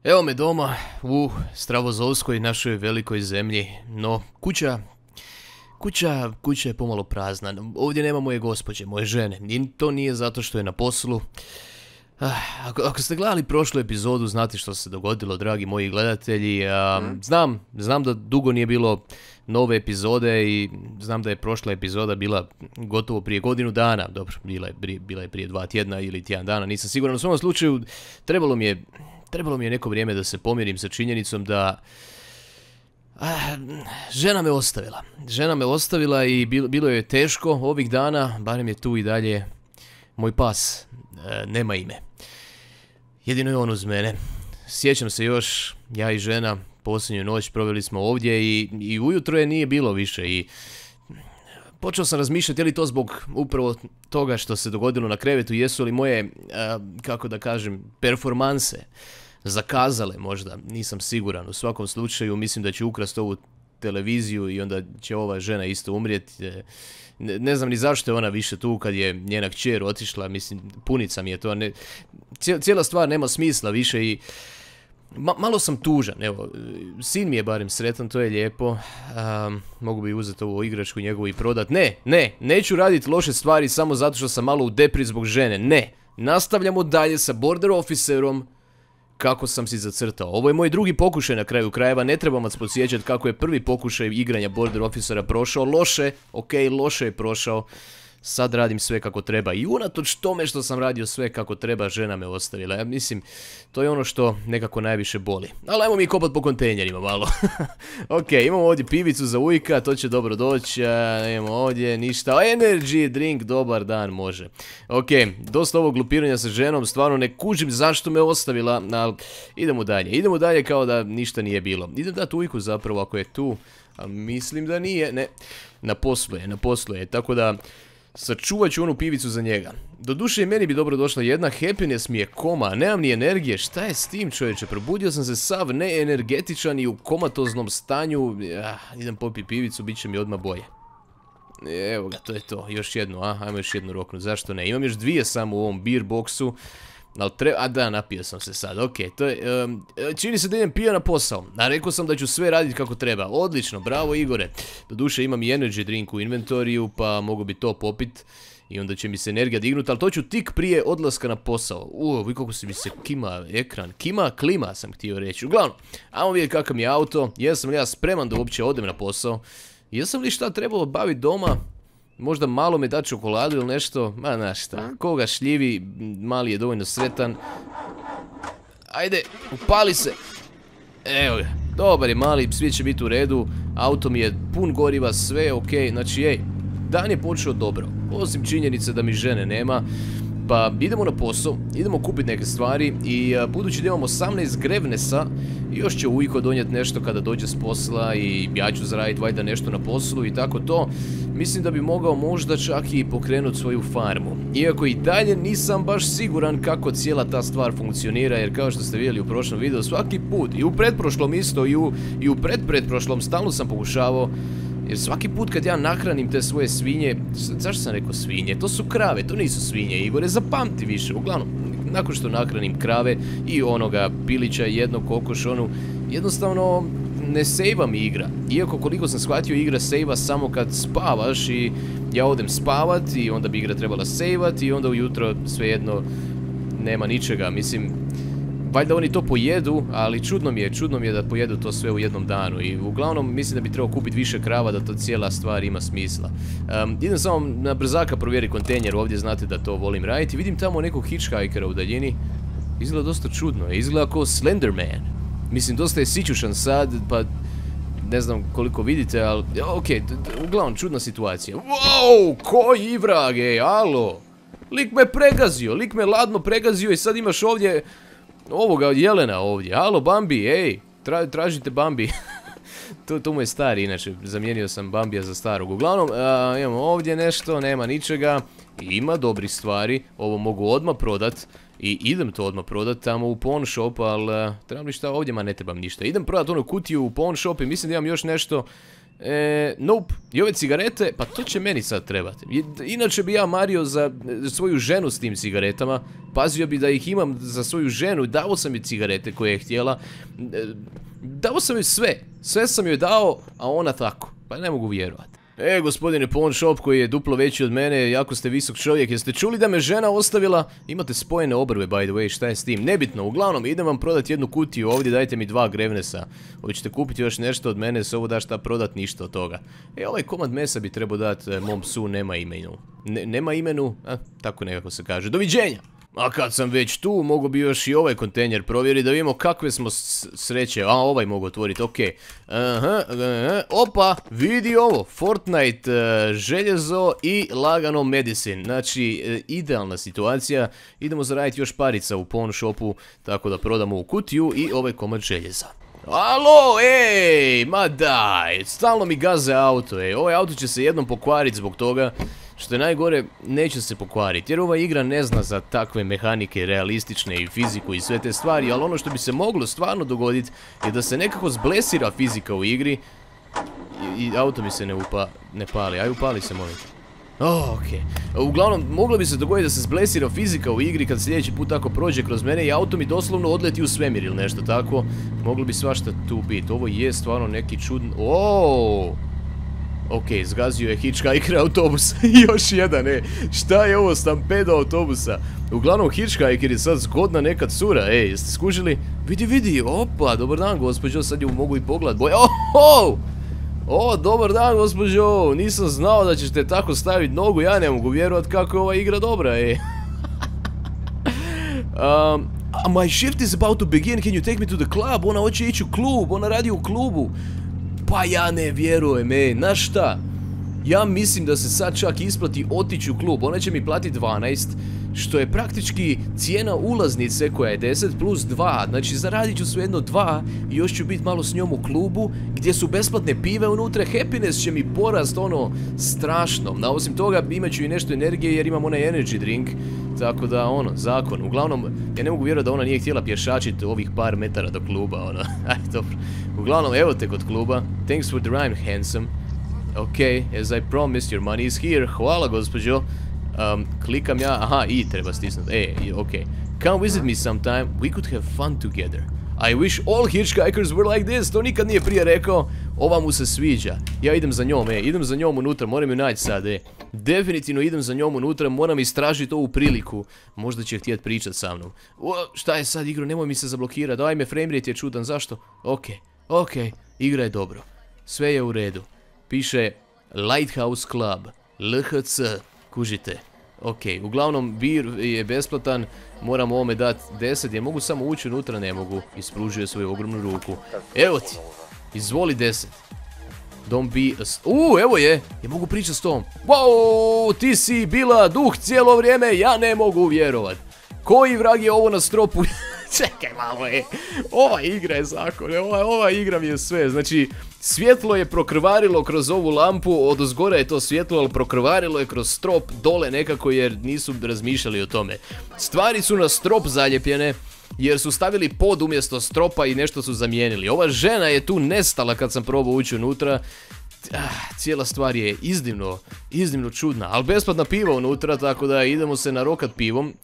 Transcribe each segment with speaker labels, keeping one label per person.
Speaker 1: Evo me doma u Stravozovskoj, našoj velikoj zemlji, no kuća je pomalo prazna. Ovdje nema moje gospođe, moje žene, i to nije zato što je na poslu. Ako ste gledali prošlu epizodu, znate što se dogodilo, dragi moji gledatelji. Znam da dugo nije bilo nove epizode i znam da je prošla epizoda bila gotovo prije godinu dana. Dobro, bila je prije 2 tjedna ili tjedan dana, nisam siguran. U svom slučaju trebalo mi je neko vrijeme da se pomirim sa činjenicom da žena me ostavila i bilo je teško ovih dana, barem je tu i dalje moj pas, nema ime. Jedino je on uz mene. Sjećam se još, ja i žena, posljednju noć proveli smo ovdje i ujutro je nije bilo više i počeo sam razmišljati je li to zbog upravo toga što se dogodilo na krevetu, jesu li moje, kako da kažem, performanse zakazale možda, nisam siguran. U svakom slučaju mislim da ću ukrasti ovu televiziju i onda će ova žena isto umrijeti. Ne znam ni zašto je ona više tu kad je njena kćer otišla, mislim, punica mi je to, cijela stvar nema smisla više i malo sam tužan, evo, sin mi je barem sretan, to je lijepo, mogu bi uzeti ovu igračku njegovu i prodat, neću raditi loše stvari samo zato što sam malo u depri zbog žene, ne, nastavljamo dalje sa Border Officerom kako sam si zacrtao. Ovo je moj drugi pokušaj na kraju krajeva, ne trebam vas podsjećati kako je prvi pokušaj igranja Border Officera prošao, loše je prošao. Sad radim sve kako treba i unatoč tome što sam radio sve kako treba, žena me ostavila. Ja mislim, to je ono što nekako najviše boli. Ali ajmo mi kopat po kontejnerima malo. Ok, imamo ovdje pivicu za ujka, to će dobro doći. Imamo ovdje ništa. Energy drink, dobar dan, može. Ok, dosta ovog glupiranja sa ženom, stvarno ne kužim zašto me ostavila, ali idemo dalje kao da ništa nije bilo. Idem dati ujku zapravo ako je tu, a mislim da nije, ne. Na poslu je, tako da sačuvat ću onu pivicu za njega. Doduše i meni bi dobro došla jedna, happiness mi je koma, nemam ni energije, šta je s tim čovječe, probudio sam se sav neenergetičan i u komatoznom stanju, idem popiti pivicu, bit će mi odmah bolje. Evo ga, to je to, još jednu, ajmo još jednu roknu, zašto ne, imam još 2 samo u ovom beer boxu. Da, napio sam se sad, ok, to je, čini se da idem pio na posao, a rekao sam da ću sve raditi kako treba, odlično, bravo Igore. Doduše imam i energy drink u inventoriju, pa mogu bi to popit i onda će mi se energija dignuti, ali to ću tik prije odlaska na posao. Vi kako se mi se kima ekran, klima sam htio reći, uglavnom, ajmo vidjeti kakav mi je auto, jesam li ja spreman da uopće odem na posao, jesam li šta trebalo baviti doma. Možda malo me da čokoladu ili nešto, ma znaš šta, koga šljivi, mali je dovoljno sretan. Ajde, upali se. Evo ga, dobar je mali, svi će biti u redu, auto mi je pun goriva, sve je okej, znači dan je počeo dobro, osim činjenice da mi žene nema. Pa idemo na posao, idemo kupiti neke stvari i budući da imamo 18 grevnesa, još će Ujko donijeti nešto kada dođe s posla i ja ću zaraditi valjda nešto na poslu i tako to. Mislim da bi mogao možda čak i pokrenuti svoju farmu. Iako i dalje nisam baš siguran kako cijela ta stvar funkcionira, jer kao što ste vidjeli u prošlom videu, svaki put, i u pretprošlom isto, i u pretprošlom, stalno sam pokušavao. Jer svaki put kad ja nahranim te svoje svinje, zašto sam rekao svinje? To su krave, to nisu svinje, Igore, zapamti više. Uglavnom, nakon što nahranim krave i onoga pilića, jednog kokoš, jednostavno ne sejva mi igra. Iako koliko sam shvatio, igra sejva samo kad spavaš i ja odem spavat i onda bi igra trebala sejvat i onda ujutro svejedno nema ničega, mislim. Valjda oni to pojedu, ali čudno mi je da pojedu to sve u jednom danu i uglavnom mislim da bi trebao kupiti više krava da to cijela stvar ima smisla. Idem samo na brzaka provjeriti kontejner, ovdje znate da to volim raditi. Vidim tamo nekog hitchhikera u daljini, izgleda dosta čudno, izgleda kao Slenderman. Mislim, dosta je sićušan sad, pa ne znam koliko vidite, ali ok, uglavnom čudna situacija. Wow, koji vrag, alo! Lik me pregazio, lik me ladno pregazio i sad imaš ovdje ovoga jelena ovdje. Alo Bambi, tražite Bambi. To mu je stari, inače zamijenio sam Bambija za starog. Uglavnom, imamo ovdje nešto, nema ničega. Ima dobrih stvari, ovo mogu odmah prodat. I idem to odmah prodat tamo u pawn shop, ali trebam li šta ovdje, ma ne trebam ništa. Idem prodat onu kutiju u pawn shop i mislim da imam još nešto. Nope. I ove cigarete, pa to će meni sad trebati. Inače bi ja mario za svoju ženu s tim cigaretama. Pazio bi da ih imam za svoju ženu. Dao sam joj cigarete koje je htjela. Dao sam joj sve. Sve sam joj dao, a ona tako. Pa ne mogu vjerovati. Gospodine pawn shop koji je duplo veći od mene, jako ste visok čovjek, jeste čuli da me žena ostavila? Imate spojene obrve, by the way, šta je s tim? Nebitno, uglavnom, idem vam prodati jednu kutiju ovdje, dajte mi 2 grevnesa. Ovo ćete kupiti još nešto od mene, se ovo da šta prodat, ništa od toga. Ovaj komad mesa bi trebao dati mom psu, nema imenu. Nema imenu, tako nekako se kaže. Doviđenja! A kad sam već tu, mogu bi još i ovaj kontejner provjeriti da vidimo kakve smo sreće. A, ovaj mogu otvoriti, okej. Opa, vidi ovo. Fortnite, željezo i lagano medicine. Znači, idealna situacija. Idemo zaraditi još parica u pawn shopu, tako da prodamo u kutiju i ovaj komad željeza. Alo, ma daj, stalno mi gaze auto, ovaj auto će se jednom pokvariti zbog toga. Što je najgore, neće se pokvariti, jer ova igra ne zna za takve mehanike realistične i fiziku i sve te stvari, ali ono što bi se moglo stvarno dogoditi je da se nekako zblesira fizika u igri i auto mi se ne pali, aj upali se molim. Okej. Uglavnom, moglo bi se dogoditi da se zblesira fizika u igri kad sljedeći put tako prođe kroz mene i auto mi doslovno odleti u svemir ili nešto tako. Moglo bi svašta tu biti, ovo je stvarno neki čudan... Okej, zgazio je Hitchhiker autobus. Još jedan, šta je ovo, stampedo autobusa? Uglavnom, Hitchhiker je sad zgodna neka cura, jeste skužili? Vidi, opa, dobar dan gospođo, sad ju mogu i pogled boje. Dobar dan gospođo, nisam znao da ćete tako staviti nogu, ja ne mogu vjerovat kako je ova igra dobra, My shift is about to begin, can you take me to the club? Ona hoće ići u klub, ona radi u klubu. Pa ja ne vjerujem, znaš šta? Ja mislim da se sad čak isplati otići u klub, ona će mi platiti 12, što je praktički cijena ulaznice koja je 10 plus 2, znači zaradit ću svejedno 2 i još ću biti malo s njom u klubu gdje su besplatne pive unutra, happiness će mi porast strašno, a osim toga imat ću i nešto energije jer imam onaj energy drink, tako da zakon, uglavnom ja ne mogu vjerovati da ona nije htjela pješačiti ovih par metara do kluba, aj dobro, uglavnom evo te kod kluba, thanks for the rhyme handsome. Okay, as I promised, your money is here. Hvala gospođo. Klikam ja, aha, i treba stisnuti. Okay. Come visit me sometime, we could have fun together. I wish all hitchhikers were like this. To nikad nije prije rekao. Ova mu se sviđa. Ja idem za njom, idem za njom unutra, moram ju naći sad, Definitivno idem za njom unutra, moram istražiti ovu priliku. Možda će htjeti pričati sa mnom. Šta je sad igro, nemoj mi se zablokirati. Daj me, frame rate je čudan, zašto? Okej, igra je dobro. Sve je u redu. Piše Lighthouse Club, LHC, kužite. Okej, uglavnom bir je besplatan, moram ovome dati 10, jer mogu samo ući unutra, ne mogu. Ispružuje svoju ogromnu ruku. Evo ti, izvoli 10. Don't be a... evo je, ja mogu pričati s tom. Wow, ti si bila duh cijelo vrijeme, ja ne mogu vjerovat. Koji vrag je ovo na stropu? Čekaj malo, ova igra je zakon, ova igra mi je sve, znači svjetlo je prokrvarilo kroz ovu lampu, odozgora je to svjetlo, ali prokrvarilo je kroz strop dole nekako jer nisu razmišljali o tome. Stvari su na strop zaljepljene jer su stavili pod umjesto stropa i nešto su zamijenili. Ova žena je tu nestala kad sam probao ući unutra. Cijela stvar je iznimno čudna, ali besplatna piva unutra, tako da idemo se narokat pivom.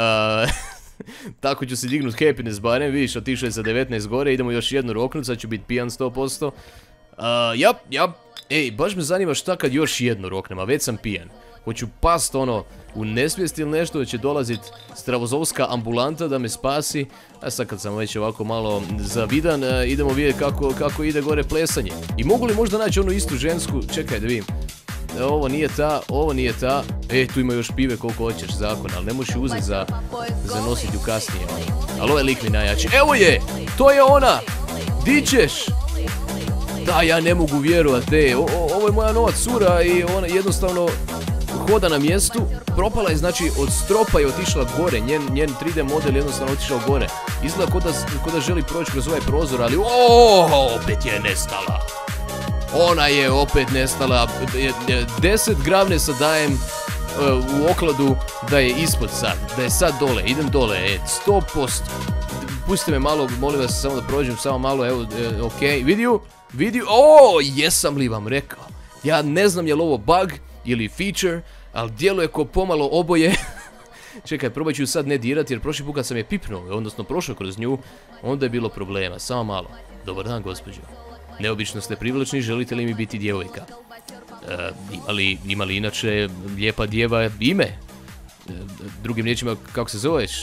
Speaker 1: Tako ću se dignut happiness barem, vidiš, otišao je za 19 gore, idemo još jednu roknut, sad ću biti pijan 100%. Baš me zanima šta kad još jednu roknem, a već sam pijan. Hoću past u nesvijest ili nešto, da će dolazit stravozovska ambulanta da me spasi. A sad kad sam već ovako malo zavidan, idemo vidjeti kako ide gore plesanje. I mogu li možda naći onu istu žensku, čekaj da vidim. Ovo nije ta, tu ima još pive koliko hoćeš, zakon, ali ne možeš ju uzeti za nositi ju kasnije. Ali ovaj lik mi najjači, evo je, to je ona, di ćeš? Da, ja ne mogu vjerovat, ovo je moja nova cura i ona jednostavno hoda na mjestu, propala je, znači od stropa je otišla gore, njen 3D model jednostavno otišao gore. Izgleda ko da želi proći kroz ovaj prozor, ali opet je nestala. Ona je opet nestala, 10 gravnesa dajem u okladu da je ispod sad, da je sad dole, idem dole, 100%. pustite me malo, molim vas samo da prođem, samo malo, evo, okej, vidio, o, jesam li vam rekao. Ja ne znam je li ovo bug ili feature, ali djeluje ko pomalo oboje. Čekaj, probat ću sad ne dirati jer prošli put kad sam je pipnuo, odnosno prošao kroz nju, onda je bilo problema, samo malo. Dobar dan, gospođo. Neobično ste privlačni, želite li mi biti djevojka? Ima li inače lijepa djeva ime? Drugim riječima, kako se zoveš?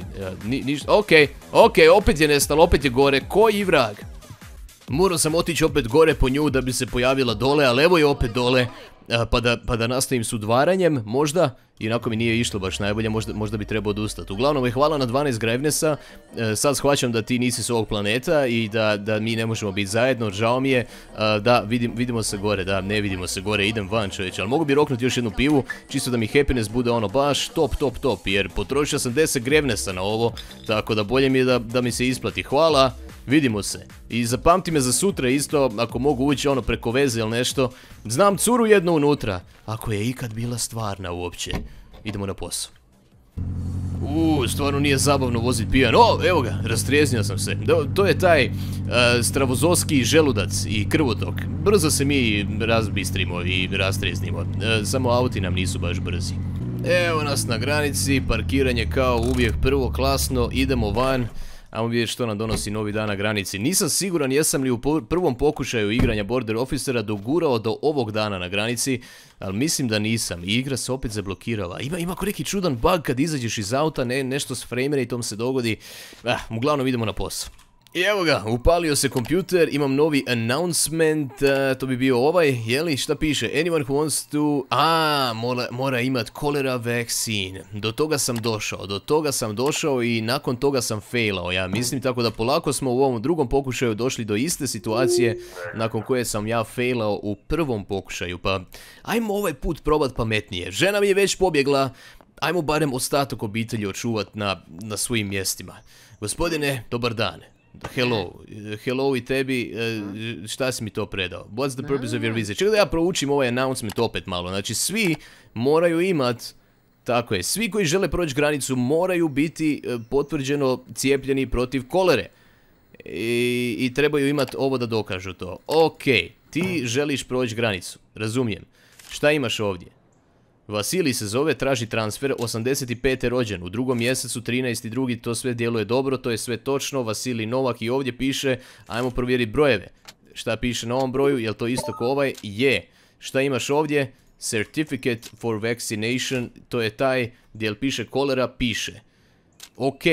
Speaker 1: Okej, opet je nestalo, opet je gore, koji vrag? Morao sam otići opet gore po nju da bi se pojavila dole, ali evo je opet dole, pa da nastavim s udvaranjem, možda, inako mi nije išlo baš najbolje, možda bi trebao odustati. Uglavnom, hvala na 12 grevnesa, sad shvaćam da ti nisi s ovog planeta i da mi ne možemo biti zajedno, žao mi je, da, vidimo se gore, da, ne vidimo se gore, idem van čovječe, ali mogu bi roknuti još jednu pivu, čisto da mi happiness bude ono baš top, jer potrošio sam 10 grevnesa na ovo, tako da bolje mi je da mi se isplati, hvala. Vidimo se. I zapamti me za sutra isto, ako mogu ući ono preko veze ili nešto. Znam curu jednu unutra, ako je ikad bila stvarna uopće. Idemo na posao. Stvarno nije zabavno voziti pijan. Evo ga, rastrijeznio sam se. To je taj stravozovski želudac i krvotok. Brzo se mi razbistrimo i rastrijeznimo. Samo auti nam nisu baš brzi. Evo nas na granici, parkiranje kao uvijek prvoklasno, idemo van. Ajmo vidjeti što nam donosi novi dan na granici. Nisam siguran jesam li u prvom pokušaju igranja Border Officera dogurao do ovog dana na granici, ali mislim da nisam. I igra se opet zablokirala. Ima ko neki čudan bug kad izađeš iz auta, nešto s frame rateom se dogodi. Uglavnom idemo na posao. I evo ga, upalio se kompjuter, imam novi announcement, to bi bio ovaj, jeli, šta piše? Anyone who wants to... mora imat cholera vaccine. Do toga sam došao i nakon toga sam failao, ja mislim, tako da polako smo u ovom drugom pokušaju došli do iste situacije nakon koje sam ja failao u prvom pokušaju, pa ajmo ovaj put probat pametnije. Žena mi je već pobjegla, ajmo barem ostatak obitelji očuvat na svojim mjestima. Gospodine, dobar dan. Hello i tebi, šta si mi to predao? What's the purpose of your visit? Čekaj da ja proučim ovaj announcement opet malo. Znači svi moraju imat, tako je, svi koji žele proći granicu moraju biti potvrđeno cijepljeni protiv kolere. I trebaju imat ovo da dokažu to. Ok, ti želiš proći granicu, razumijem. Šta imaš ovdje? Vasili se zove, traži transfer, 85. rođen, u drugom mjesecu, 13.2. to sve djeluje dobro, to je sve točno, Vasili Novak i ovdje piše, ajmo provjeriti brojeve. Šta piše na ovom broju, je li to isto ko ovaj? Je. Šta imaš ovdje? Certificate for vaccination, to je taj gdje piše kolera, piše. Ok.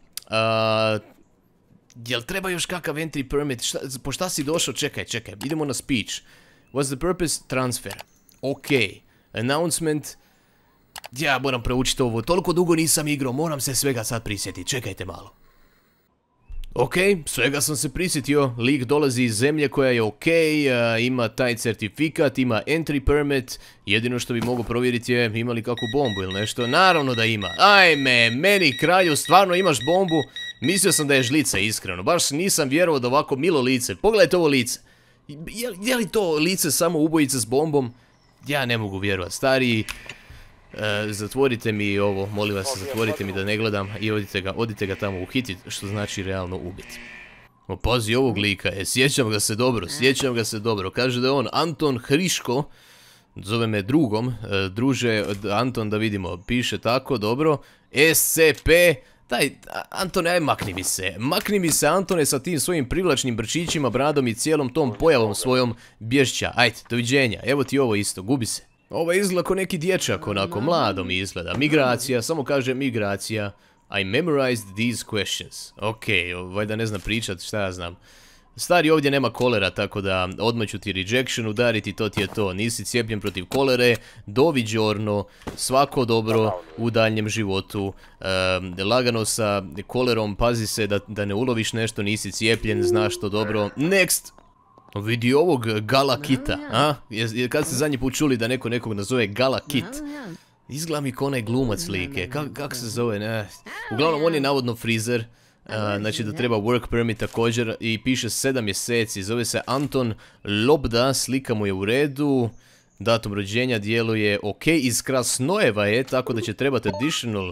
Speaker 1: Jel treba još kakav entry permit? Po šta si došao? Čekaj, idemo na speech. What's the purpose? Transfer. Ok. Announcement. Ja moram proučiti ovo, toliko dugo nisam igrao, moram se svega sad prisjetiti, čekajte malo. Ok, svega sam se prisjetio, lik dolazi iz zemlje koja je ok, ima taj certifikat, ima entry permit, jedino što bi mogao provjeriti je ima li kakvu bombu ili nešto, naravno da ima. Ajme, meni kralju, stvarno imaš bombu? Mislio sam da je žlica, iskreno, baš nisam vjerovao da ovako milo lice, pogledajte ovo lice. Je li to lice samo ubojice s bombom? Ja ne mogu vjerovat, stariji, zatvorite mi ovo, molim vas, zatvorite mi da ne gledam i odite ga tamo uhitit, što znači realno ubiti. Pazi ovog lika, sjećam ga se dobro, kaže da je on Anton Hriško, zove me drugom, druže, Anton da vidimo, piše tako, dobro, SCP, daj, Antone, aj makni mi se Antone sa tim svojim privlačnim brčićima, bradom i cijelom tom pojavom svojom bješća, ajde, doviđenja, evo ti ovo isto, gubi se. Ovo izgleda ko neki dječak, onako, mlado mi izgleda, migracija, samo kaže migracija, I memorized these questions, ok, valjda ne znam pričat, šta ja znam. Stari, ovdje nema kolera, tako da odmah ću ti rejection udariti, to ti je to. Nisi cijepljen protiv kolere, doviđorno, svako dobro u daljnjem životu. Lagano sa kolerom, pazi se da ne uloviš nešto, nisi cijepljen, znaš to dobro. Next! Vidi ovog Gala Kita, a? Kad ste zadnji put čuli da neko nekog nazove Gala Kit? Izgleda mi ko onaj glumac slike, kako se zove, ne? Uglavnom, on je navodno frizer. Znači da treba work permit također i piše 7 mjeseci, zove se Anton Lobda, slika mu je u redu, datum rođenja djeluje ok, iz Krasnojeva je, tako da će trebati additional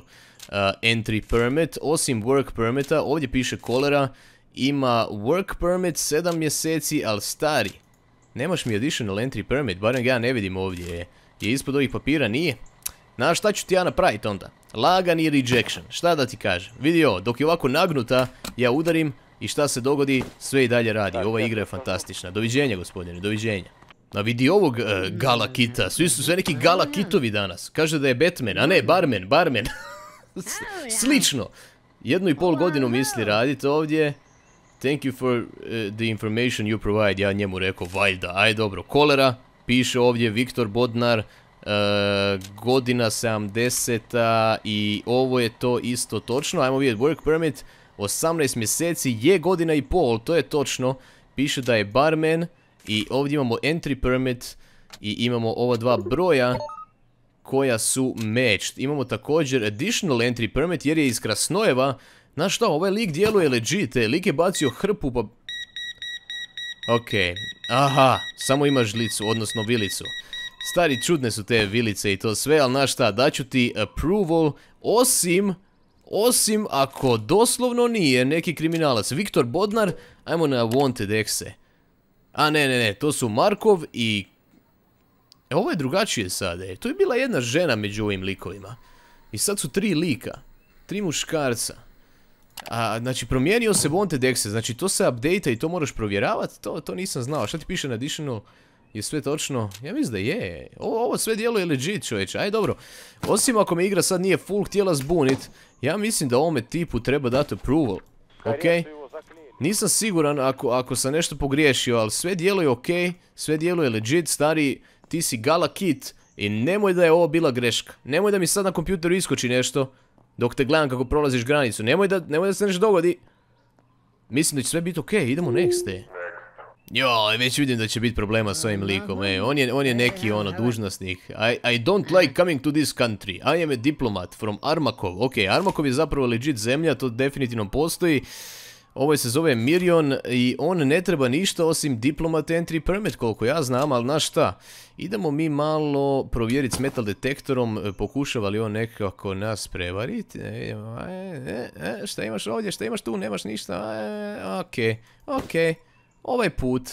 Speaker 1: entry permit, osim work permita, ovdje piše kolera, ima work permit 7 mjeseci, ali stari. Nemaš mi additional entry permit, barem ga ja ne vidim ovdje. Je ispod ovih papira, nije? Znaš šta ću ti ja napraviti onda? Lagani rejection, šta da ti kažem? Vidi ovo, dok je ovako nagnuta, ja udarim i šta se dogodi, sve i dalje radi. Ova igra je fantastična. Doviđenja, gospodine, doviđenja. A vidi ovog gala kita, svi su sve neki gala kitovi danas. Kaže da je Batman, a ne, barmen. Slično. 1,5 godinu misli raditi ovdje. Thank you for the information you provide. Ja njemu rekao, valjda, aj dobro. Kolera, piše ovdje Viktor Bodnar, godina 70 i ovo je to isto točno. Ajmo vidjeti, work permit 18 mjeseci je godina i pol, to je točno. Piše da je barman i ovdje imamo entry permit i imamo ova dva broja koja su matched. Imamo također additional entry permit jer je iz Krasnojeva. Znaš šta, ovaj lik djeluje legit, lik je bacio hrpu pa... Ok, aha, samo ima žlicu, odnosno vilicu. Stari, čudne su te vilice i to sve, ali znaš šta, daću ti approval, osim ako doslovno nije neki kriminalac. Viktor Bodnar, ajmo na wanted exe. A ne, to su Markov i... ovo je drugačije sada, to je bila jedna žena među ovim likovima. I sad su 3 lika, 3 muškarca. Znači, promijenio se wanted exe, znači to se update i to moraš provjeravati, to nisam znao. Šta ti piše na additional? Je sve točno? Ja mislim da je. Ovo sve djeluje legit, čovječe. Aj dobro. Osim ako me igra sad nije full htjela zbunit, ja mislim da ovome tipu treba dati approval. Ok? Nisam siguran ako sam nešto pogriješio, ali sve djeluje ok, sve djeluje legit. Stari, ti si gala kit i nemoj da je ovo bila greška. Nemoj da mi sad na kompjuteru iskoči nešto dok te gledam kako prolaziš granicu. Nemoj da se nešto dogodi. Mislim da će sve biti ok, idemo next. Joj, već vidim da će biti problema s ovim likom, on je neki dužnosnik. I don't like coming to this country. I am a diplomat from Armakov. Ok, Armakov je zapravo legit zemlja, to definitivno postoji. Ovo se zove Mirion i on ne treba ništa osim diplomat entry permit, koliko ja znam, ali znaš šta? Idemo mi malo provjeriti s metal detektorom, pokušava li on nekako nas prevariti. Šta imaš ovdje, šta imaš tu, nemaš ništa. Ok. Ovaj put,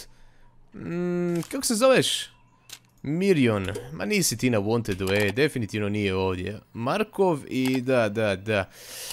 Speaker 1: kako se zoveš? Mirion, ma nisi ti na wantedu, definitivno nije ovdje. Markov i da.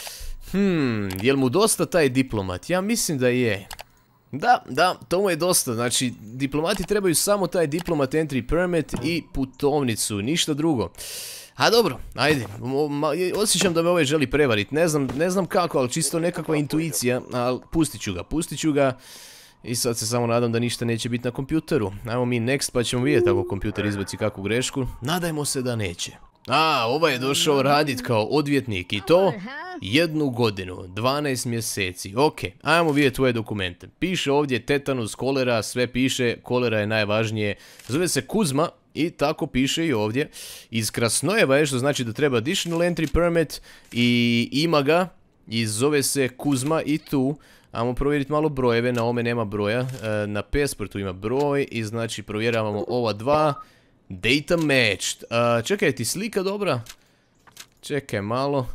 Speaker 1: Jel mu dosta taj diplomat? Ja mislim da je. Da, to mu je dosta, znači diplomati trebaju samo taj diplomat entry permit i putovnicu, ništa drugo. A dobro, ajde, osjećam da me ovaj želi prevariti, ne znam kako, ali čisto nekakva intuicija, ali pustit ću ga. I sad se samo nadam da ništa neće biti na kompjuteru. Ajmo mi next pa ćemo vidjeti ako kompjuter izbaci kakvu grešku. Nadajmo se da neće. Ovaj je došao radit kao odvjetnik i to 1 godinu, 12 mjeseci. Ok, ajmo vidjeti tvoje dokumente. Piše ovdje tetanus, kolera, sve piše, kolera je najvažnije. Zove se Kuzma i tako piše i ovdje. Iz Krasnojeva je, što znači da treba additional entry permit i ima ga. I zove se Kuzma i tu. Ajmo provjeriti malo brojeve, na ovome nema broja, na pasportu ima broj i znači provjeravamo ova dva. Data matched. Čekaj, ti slika dobra? Čekaj malo.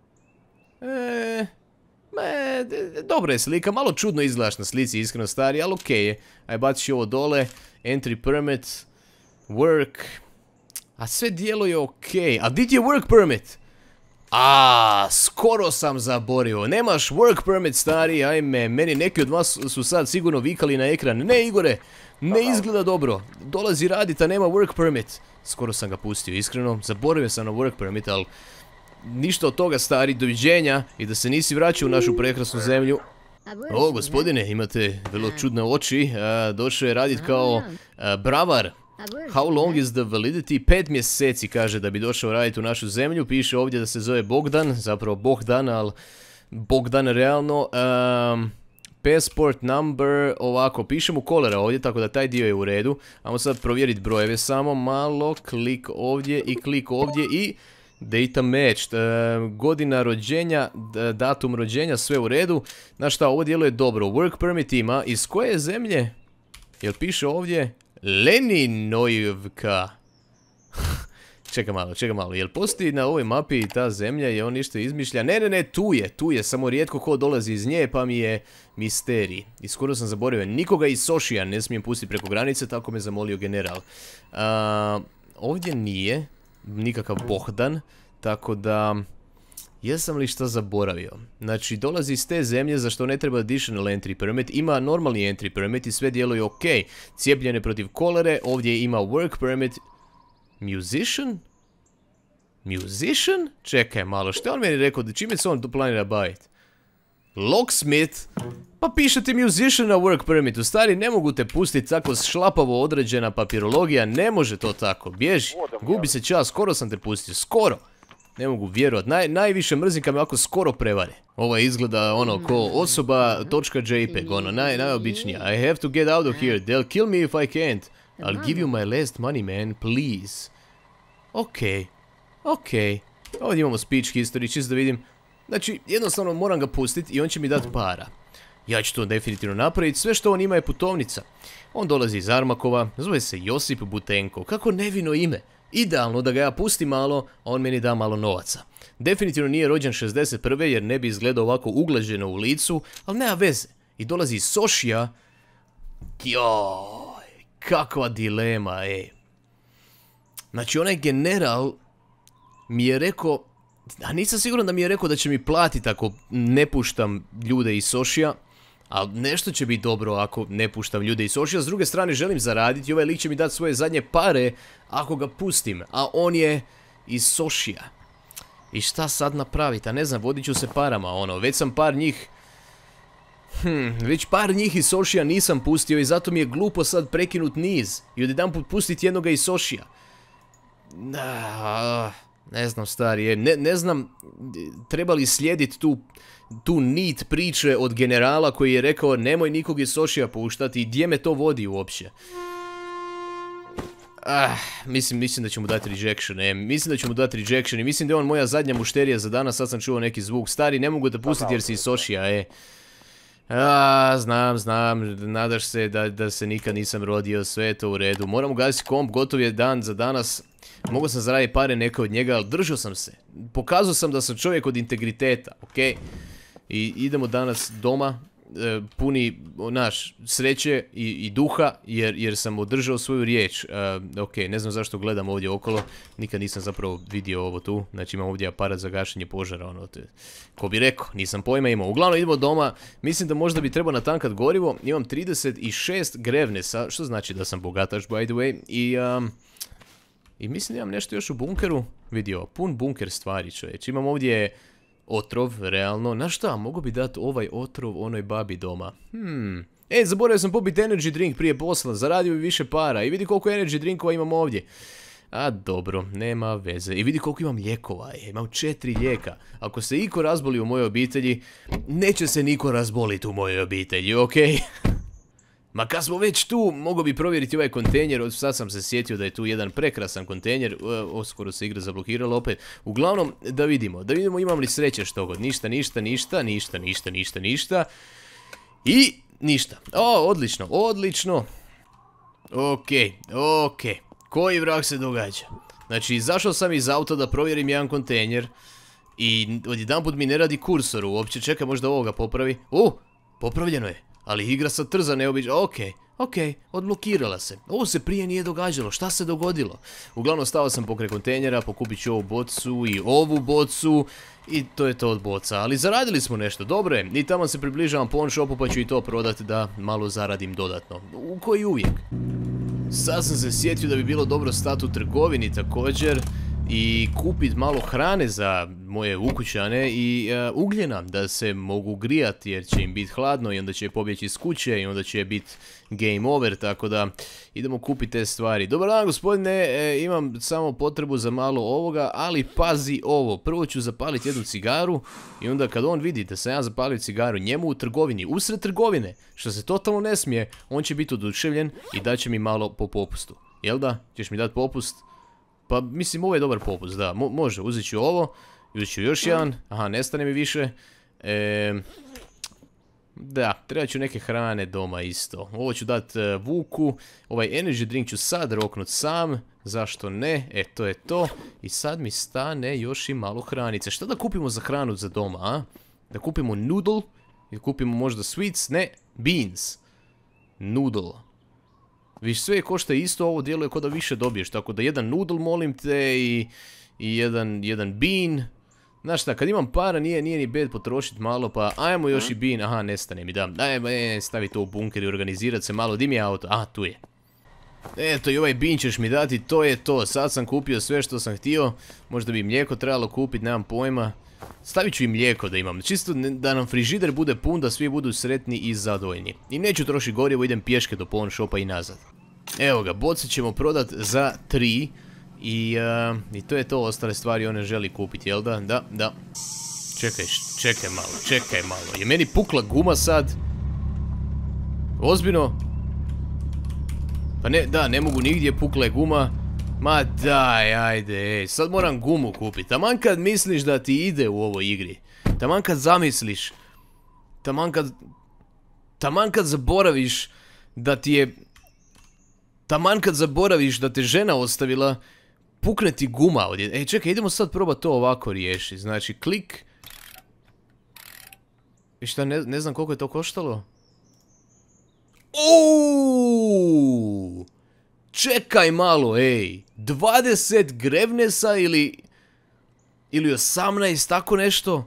Speaker 1: Dobra je slika, malo čudno izgledaš na slici, iskreno stari, ali okej je. Aj baciš ovo dole, entry permit, work. A sve djeluje okej. A di ti je work permit? Skoro sam zaborio. Nemaš work permit, stari, ajme, meni neki od vas su sad sigurno vikali na ekran. Ne, Igore, ne izgleda dobro. Dolazi radit, a nema work permit. Skoro sam ga pustio, iskreno. Zaboravio sam na work permit, ali ništa od toga, stari, doviđenja i da se nisi vraćao u našu prekrasnu zemlju. O, gospodine, imate vrlo čudne oči. Došao je radit kao bravar. How long is the validity? 5 mjeseci kaže da bi došao raditi u našu zemlju. Piše ovdje da se zove Bogdan, zapravo Bogdan, ali Bogdan realno. Passport number, ovako, piše mu kolera ovdje, tako da taj dio je u redu. Ajmo sad provjeriti brojeve, samo malo, klik ovdje i klik ovdje i data matched. Godina rođenja, datum rođenja, sve u redu. Znaš šta, ovo djeluje dobro. Work permit ima, iz koje zemlje? Jel piše ovdje? Leninojevka. Čekaj malo, jel postoji na ovoj mapi ta zemlja i on ništa izmišlja? Ne, tu je, samo rijetko ko dolazi iz nje pa mi je misterij. I skoro sam zaboravio, nikoga iz Sošija ne smijem pustiti preko granice, tako me zamolio general. Ovdje nije nikakav Bohdan, tako da... Jesam li šta zaboravio? Znači, dolazi iz te zemlje za što ne treba additional entry permit, ima normalni entry permit i sve djeluje ok. Cijepljene protiv kolere, ovdje ima work permit. Musician? Musician? Čekaj malo, što je on meni rekao, čime se on planira baviti? Locksmith? Pa pišete musician na work permitu, stari, ne mogu te pustiti tako šlapavo određena papirologija, ne može to tako, bježi, gubi se čas, skoro sam te pustio, skoro. Ne mogu vjerovat, najviše mrzim kad me ovako skoro prevare. Ovo izgleda ono ko osoba.jpg, ono najobičnija. I have to get out of here, they'll kill me if I can't. I'll give you my last money man, please. Okej. Ovdje imamo speech history, čisto da vidim. Znači, jednostavno moram ga pustiti i on će mi dati para. Ja ću to definitivno napraviti, sve što on ima je putovnica. On dolazi iz Armakova, zove se Josip Butenko, kako nevino ime. Idealno da ga ja pustim malo, a on meni da malo novaca. Definitivno nije rođen 61. jer ne bi izgledao ovako uglađeno u licu, ali nema veze. I dolazi iz Sošija. Joj, kakva dilema, Znači, onaj general mi je rekao, a nisam siguran da mi je rekao da će mi platiti ako ne puštam ljude iz Sošija. Ali nešto će biti dobro ako ne puštam ljude iz Sošija. S druge strane želim zaraditi i ovaj lik će mi dati svoje zadnje pare ako ga pustim. A on je iz Sošija. I šta sad napraviti? A ne znam, vodit ću se parama, ono. Već sam par njih... Već par njih iz Sošija nisam pustio i zato mi je glupo sad prekinut niz. I odjedanput pustiti jednoga iz Sošija. Ne znam, stari, ne znam treba li slijediti tu nit priče od generala koji je rekao nemoj nikog iz Sošija puštati i gdje me to vodi uopće. Mislim da ću mu dati rejection, i mislim da je on moja zadnja mušterija za danas, sad sam čuo neki zvuk. Stari, ne mogu te pustiti jer si iz Sošija, Znam, nadaš se da se nikad nisam rodio, sve je to u redu. Moram ugasiti komp, gotov je dan za danas. Mogao sam zaraditi pare neke od njega, ali držao sam se. Pokazao sam da sam čovjek od integriteta, ok? I idemo danas doma, puni sreće i duha, jer sam održao svoju riječ. Ok, ne znam zašto gledam ovdje okolo, nikad nisam zapravo vidio ovo tu. Znači imam ovdje aparat za gašenje požara, ono, ko bi rekao, nisam pojma imao. Uglavnom idemo doma, mislim da možda bi trebao natankat gorivo, imam 36 grevnesa, što znači da sam bogataš by the way, i mislim da imam nešto još u bunkeru, vidio, pun bunker stvari čovječ, imam ovdje otrov, realno, na šta, mogu bi dati ovaj otrov onoj babi doma, zaboravio sam popiti energy drink prije posla, zaradio bi više para i vidi koliko energy drinkova imam ovdje. A dobro, nema veze. I vidi koliko imam lijekova, imam 4 lijeka. Ako se iko razboli u mojoj obitelji, neće se niko razboliti u mojoj obitelji, okej? Ma kad smo već tu, mogu bi provjeriti ovaj kontejner, sad sam se sjetio da je tu jedan prekrasan kontejner, skoro se igra zablokirala opet. Uglavnom, da vidimo imam li sreće što god, ništa. I ništa. Odlično. Okej. Koji vrag se događa? Znači, izašao sam iz auta da provjerim jedan kontejner i odjedanput mi ne radi kursor uopće, čekaj možda ovoga popravi. Popravljeno je. Ali igra sad trza neobično, okej, odblokirala se. Ovo se prije nije događalo, šta se dogodilo? Uglavnom stao sam pokraj kontejnera, pokupit ću ovu bocu i ovu bocu i to je to od boca. Ali zaradili smo nešto, dobro je. I tamo se približavam pawn shopu pa ću i to prodati da malo zaradim dodatno. U koji uvijek. Sad sam se sjetio da bi bilo dobro stati u trgovini također i kupiti malo hrane za moje ukućane i ugljena da se mogu grijati jer će im biti hladno i onda će pobjeći iz kuće i onda će biti game over, tako da idemo kupiti te stvari. Dobar dan gospodine, imam samo potrebu za malo ovoga, ali pazi ovo, prvo ću zapaliti jednu cigaru i onda kad on vidi da sam ja zapalio cigaru njemu u trgovini, usred trgovine, što se totalno ne smije, on će biti oduševljen i daće mi malo po popustu. Jel da? Ćeš mi dati popust? Pa mislim ovo je dobar popust, da, može, uzet ću ovo, uzet ću još jedan, aha, nestane mi više, Da, treba ću neke hrane doma isto. Ovo ću dat Vuku. Ovaj energy drink ću sad roknut sam. Zašto ne? E, to je to. I sad mi stane još i malo hranice. Šta da kupimo za hranu za doma, a? Da kupimo noodle? Ili kupimo možda sweets? Ne, beans. Noodle. Viš sve košta isto, ovo djeluje kao da više dobiješ. Tako da jedan noodle molim te i jedan bean. Znaš šta, kad imam para nije ni bed potrošit malo, pa ajmo još i bean. Aha, nestane mi, da. Ajmo, stavi to u bunker i organizirat se malo. Di mi je auto? Aha, tu je. Eto, i ovaj bean ćeš mi dati, to je to. Sad sam kupio sve što sam htio. Možda bi mlijeko trebalo kupiti, nemam pojma. Stavit ću i mlijeko da imam. Čisto da nam frižider bude pun, da svi budu sretni i zadovoljni. I neću trošiti gorivo, idem pješke do pawn shopa i nazad. Evo ga, boce ćemo prodat za 3. I to je to, ostale stvari one želi kupiti, jel da? Da. Čekaj malo. Je meni pukla guma sad? Ozbiljno? Pa ne, da, ne mogu nigdje, pukla je guma. Ma daj, ajde, sad moram gumu kupiti. Taman kad misliš da ti ide u ovoj igri. Taman kad zamisliš. Taman kad zaboraviš da ti je... Taman kad zaboraviš da te žena ostavila, pukne ti guma ovdje. Ej, čekaj, idemo sad probati to ovako riješiti. Znači, klik. I šta, ne znam koliko je to koštalo? Uuuu! Čekaj malo, ej. 20 grevnesa ili 18, tako nešto?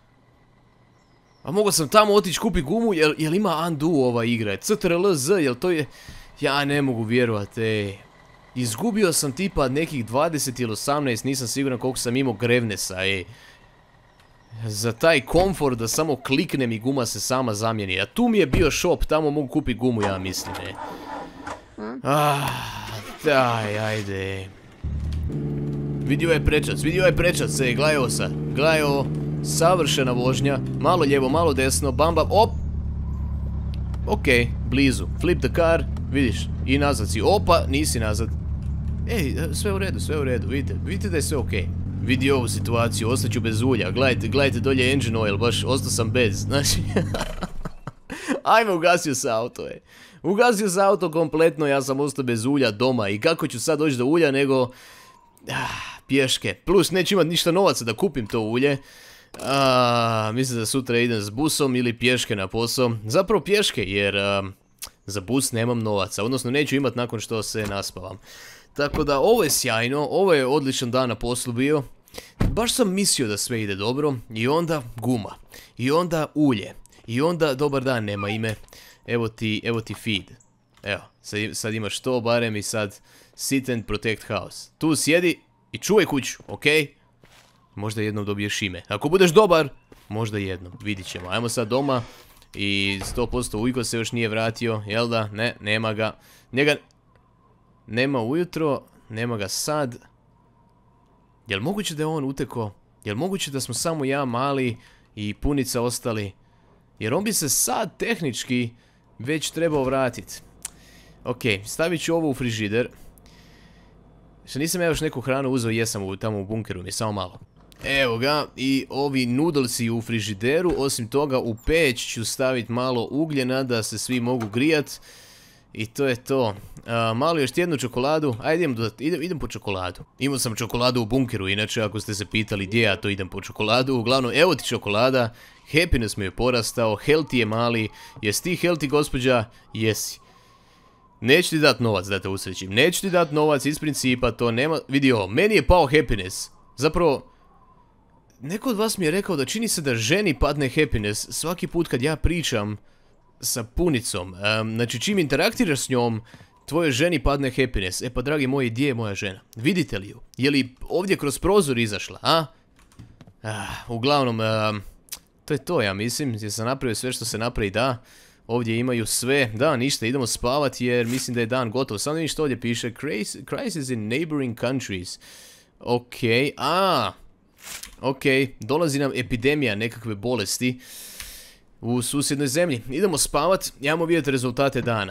Speaker 1: A mogao sam tamo otići kupi gumu, jel ima undo ova igra? CTRL-Z, jel to je... Ja ne mogu vjerovat, ej. Izgubio sam tipa nekih 20 ili 18, nisam siguran koliko sam imao grevnesa, ej. Za taj komfort da samo kliknem i guma se sama zamijeni. A tu mi je bio shop, tamo mogu kupiti gumu, ja mislim, ej. Daj, ajde. Vidio je prečac, ej, gledaj ovo sad. Gledaj ovo, savršena vožnja. Malo lijevo, malo desno, bam bam, op. Ok, blizu, flip the car, vidiš, i nazad si, opa, nisi nazad. Ej, sve u redu, vidite da je sve ok. Vidi ovu situaciju, ostaću bez ulja, gledajte dolje engine oil, baš ostao sam bez, znači. Ajme, ugasio se auto, ej. Ugasio se auto kompletno, ja sam ostao bez ulja doma i kako ću sad doći do ulja nego... pješke, plus neću imat ništa novaca da kupim to ulje. Mislim da sutra idem s busom ili pješke na posao. Zapravo pješke jer za bus nemam novaca, odnosno neću imat nakon što se naspavam. Tako da ovo je sjajno, ovo je odličan dan na poslu bio. Baš sam mislio da sve ide dobro i onda guma, i onda ulje, i onda dobar dan, nema ime. Evo ti feed. Evo, sad imaš to barem i sad sit and protect house. Tu sjedi i čuvaj kuću, okej? Možda jednom dobiješ ime. Ako budeš dobar, možda jednom. Vidit ćemo. Ajmo sad doma. I 100% Ujko se još nije vratio. Jel da? Ne, nema ga. Njega nema ujutro. Nema ga sad. Jel moguće da je on uteko? Jel moguće da smo samo ja mali i punica ostali? Jer on bi se sad tehnički već trebao vratiti. Ok, stavit ću ovo u frižider. Što nisam ja još neku hranu uzeo, jesam tamo u bunkeru mi, samo malo. Evo ga, i ovi noodlesi u frižideru, osim toga u peć ću staviti malo ugljena da se svi mogu grijat. I to je to. Malo još jednu čokoladu, ajde idem po čokoladu. Imao sam čokoladu u bunkeru, inače ako ste se pitali gdje ja to idem po čokoladu. Uglavnom, evo ti čokolada, happiness mi je porastao, healthy je mali. Jesi ti healthy, gospođa? Jesi. Neću ti dat novac da te usrećim, neću ti dat novac iz principa, to nema... Vidi ovo, meni je pao happiness. Zapravo, neko od vas mi je rekao da čini se da ženi padne happiness svaki put kad ja pričam sa punicom. Znači, čim interaktiraš s njom, tvojoj ženi padne happiness. E pa, dragi moji, gdje je moja žena? Vidite li ju? Je li ovdje kroz prozor izašla, a? Uglavnom, to je to, ja mislim. Jer sam napravio sve što se napravi, da. Ovdje imaju sve. Da, ništa, idemo spavati jer mislim da je dan gotov. Samo vidim što ovdje piše. Crisis in neighboring countries. Ok, ok, dolazi nam epidemija nekakve bolesti u susjednoj zemlji. Idemo spavat, ajmo vidjeti rezultate dana.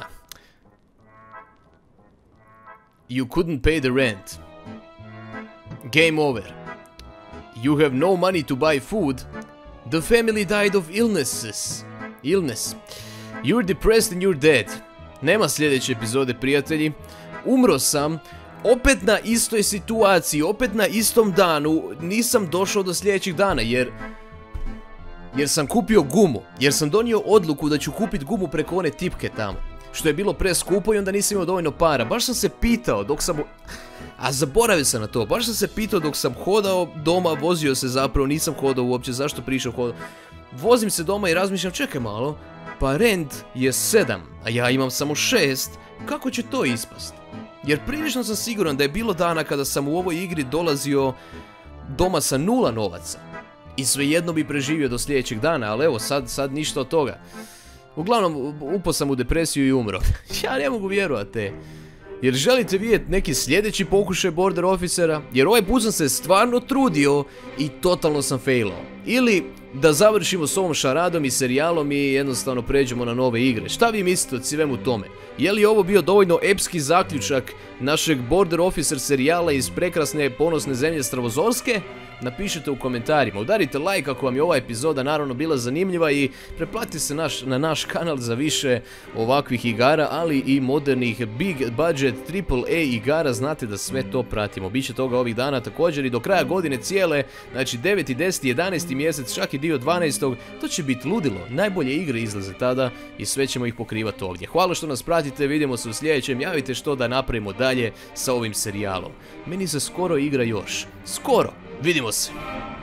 Speaker 1: You couldn't pay the rent. Game over. You have no money to buy food. The family died of illnesses. Illness. You're depressed and you're dead. Nema sljedeće epizode, prijatelji. Umro sam. Opet na istoj situaciji, opet na istom danu. Nisam došao do sljedećeg dana jer sam kupio gumu. Jer sam donio odluku da ću kupiti gumu preko one tipke tamo. Što je bilo preskupo i onda nisam imao dovoljno para. Baš sam se pitao dok sam... A zaboravio sam na to. Baš sam se pitao dok sam hodao doma, vozio se zapravo, nisam hodao uopće, zašto pričam hodao. Vozim se doma i razmišljam, čekaj malo, pa rent je 7, a ja imam samo 6, kako će to ispast? Jer prilično sam siguran da je bilo dana kada sam u ovoj igri dolazio doma sa 0 novaca. I svejedno bi preživio do sljedećeg dana, ali evo, sad ništa od toga. Uglavnom, upao sam u depresiju i umro. Ja ne mogu vjerovati. Jer želite vidjeti neki sljedeći pokušaj Border Officera? Jer ovaj put sam se stvarno trudio i totalno sam failao. Ili da završimo s ovom šaradom i serijalom i jednostavno pređemo na nove igre. Šta vi mislite o svemu tome? Je li ovo bio dovoljno epski zaključak našeg Border Officer serijala iz prekrasne ponosne zemlje Stravozorske? Napišite u komentarima, udarite like ako vam je ova epizoda naravno bila zanimljiva i pretplatite se na naš kanal za više ovakvih igara, ali i modernih big budget AAA igara, znate da sve to pratimo. Biće toga ovih dana također i do kraja godine cijele, znači 9. 10. 11. mjesec, čak i dio 12. To će biti ludilo, najbolje igre izlaze tada i sve ćemo ih pokrivati ovdje. Hvala što nas pratite, vidimo se u sljedećem, javite što da napravimo dalje sa ovim serijalom. Meni se skoro igra još, skoro. Vidimo se!